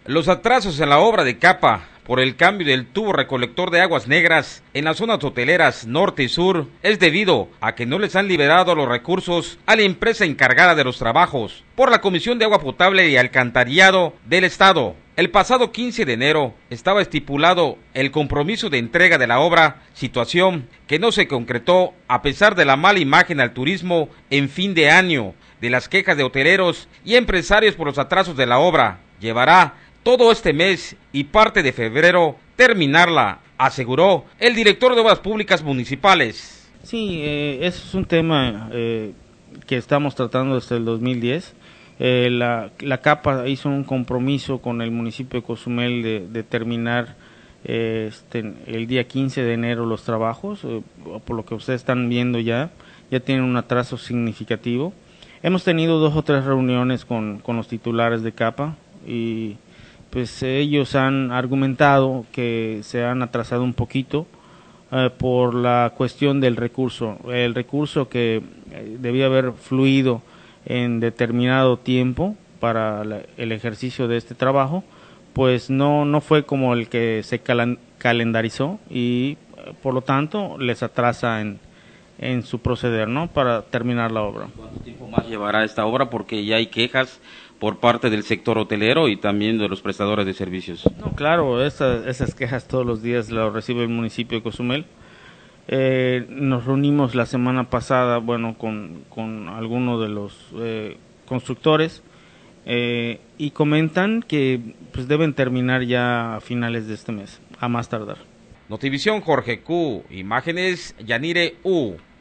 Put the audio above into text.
Los atrasos en la obra de capa por el cambio del tubo recolector de aguas negras en las zonas hoteleras norte y sur es debido a que no les han liberado los recursos a la empresa encargada de los trabajos por la Comisión de Agua Potable y Alcantarillado del Estado. El pasado 15 de enero estaba estipulado el compromiso de entrega de la obra, situación que no se concretó a pesar de la mala imagen al turismo en fin de año, de las quejas de hoteleros y empresarios por los atrasos de la obra. Llevará todo este mes y parte de febrero terminarla, aseguró el director de Obras Públicas Municipales. Sí, ese es un tema que estamos tratando desde el 2010. La CAPA hizo un compromiso con el municipio de Cozumel de terminar el día 15 de enero los trabajos, por lo que ustedes están viendo ya tienen un atraso significativo. Hemos tenido 2 o 3 reuniones con los titulares de CAPA y pues ellos han argumentado que se han atrasado un poquito por la cuestión del recurso. El recurso que debía haber fluido en determinado tiempo para el ejercicio de este trabajo, pues no fue como el que se calendarizó y por lo tanto les atrasa en su proceder, ¿no?, para terminar la obra. ¿Cuánto tiempo más llevará esta obra? Porque ya hay quejas por parte del sector hotelero y también de los prestadores de servicios. No, claro, esas quejas todos los días las recibe el municipio de Cozumel. Nos reunimos la semana pasada, bueno, con algunos de los constructores y comentan que pues deben terminar ya a finales de este mes, a más tardar. Notivisión Jorge Q, imágenes Yanire U.